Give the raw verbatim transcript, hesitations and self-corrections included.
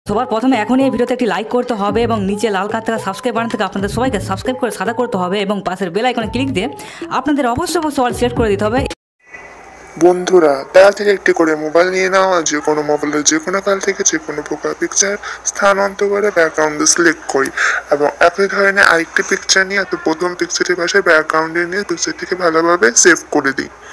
সবার প্রথমে এখনই এই ভিডিওতে একটি লাইক করতে হবে এবং নিচে লাল কার থেকে সাবস্ক্রাইব বাটন থেকে আপনাদের সবাইকে সাবস্ক্রাইব করে সাদা করতে হবে এবং পাশের বেল আইকনে ক্লিক দিয়ে আপনাদের অবশ্যই অবশ্যই অল সিলেক্ট করে দিতে হবে। বন্ধুরা, তারা থেকে একটি করে মোবাইল নিয়ে নেওয়া, যে কোনো মোবাইলের যে কোনো কাল থেকে যে কোনো প্রকার পিকচার স্থানান্তর করে ব্যাকগ্রাউন্ডে সিলেক্ট করি এবং একই ধরনের আরেকটি পিকচার নিয়ে প্রথম পিকচারের পাশে ব্যাকগ্রাউন্ডে নিয়ে পিকচারটিকে ভালোভাবে সেভ করে দিই।